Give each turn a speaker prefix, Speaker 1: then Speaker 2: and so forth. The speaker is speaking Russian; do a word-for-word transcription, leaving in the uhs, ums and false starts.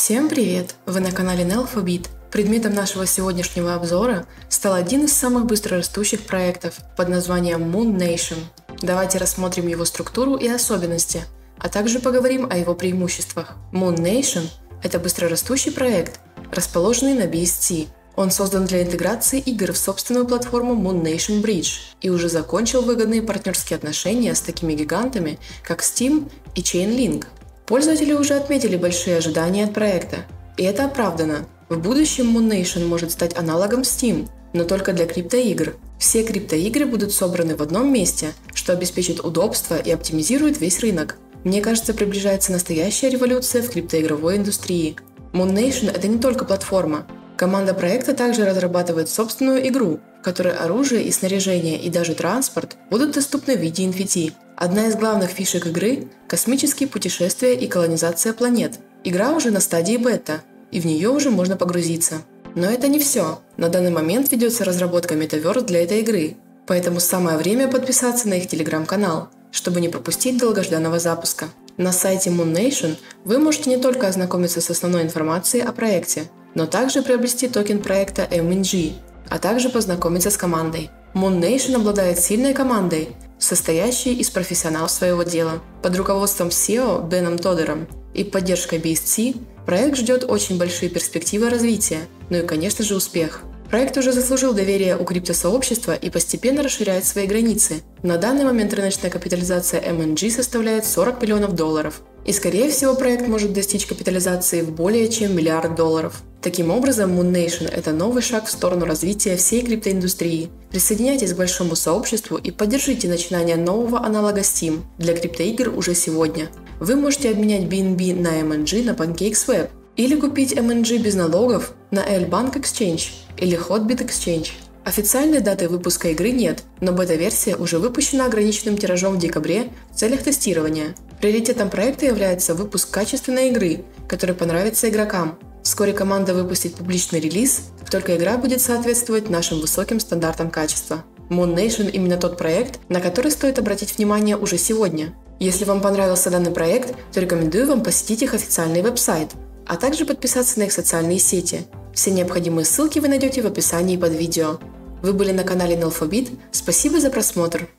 Speaker 1: Всем привет! Вы на канале Nelphobit. Предметом нашего сегодняшнего обзора стал один из самых быстрорастущих проектов под названием Moon Nation. Давайте рассмотрим его структуру и особенности, а также поговорим о его преимуществах. Moon Nation – это быстрорастущий проект, расположенный на би эс ти. Он создан для интеграции игр в собственную платформу Moon Nation Bridge и уже закончил выгодные партнерские отношения с такими гигантами, как Steam и Chainlink. Пользователи уже отметили большие ожидания от проекта, и это оправдано. В будущем Moon Nation может стать аналогом Steam, но только для криптоигр. Все криптоигры будут собраны в одном месте, что обеспечит удобство и оптимизирует весь рынок. Мне кажется, приближается настоящая революция в криптоигровой индустрии. Moon Nation – это не только платформа. Команда проекта также разрабатывает собственную игру, в которой оружие и снаряжение и даже транспорт будут доступны в виде эн эф ти. Одна из главных фишек игры – космические путешествия и колонизация планет. Игра уже на стадии бета, и в нее уже можно погрузиться. Но это не все. На данный момент ведется разработка метаверс для этой игры, поэтому самое время подписаться на их телеграм-канал, чтобы не пропустить долгожданного запуска. На сайте Moon Nation вы можете не только ознакомиться с основной информацией о проекте, но также приобрести токен проекта эм эн джи, а также познакомиться с командой. Moon Nation обладает сильной командой, состоящей из профессионалов своего дела. Под руководством си и о Беном Тодером и поддержкой би эс ти проект ждет очень большие перспективы развития, ну и, конечно же, успех. Проект уже заслужил доверие у криптосообщества и постепенно расширяет свои границы. На данный момент рыночная капитализация эм эн джи составляет сорок миллионов долларов. И, скорее всего, проект может достичь капитализации в более чем миллиард долларов. Таким образом, Moon Nation – это новый шаг в сторону развития всей криптоиндустрии. Присоединяйтесь к большому сообществу и поддержите начинание нового аналога Steam для криптоигр уже сегодня. Вы можете обменять би эн би на эм эн джи на PancakeSwap или купить эм эн джи без налогов на L-Bank Exchange или Hotbit Exchange. Официальной даты выпуска игры нет, но бета-версия уже выпущена ограниченным тиражом в декабре в целях тестирования. Приоритетом проекта является выпуск качественной игры, которая понравится игрокам. Вскоре команда выпустит публичный релиз, как только игра будет соответствовать нашим высоким стандартам качества. Moon Nation – именно тот проект, на который стоит обратить внимание уже сегодня. Если вам понравился данный проект, то рекомендую вам посетить их официальный веб-сайт, а также подписаться на их социальные сети. Все необходимые ссылки вы найдете в описании под видео. Вы были на канале Nelphobit, спасибо за просмотр!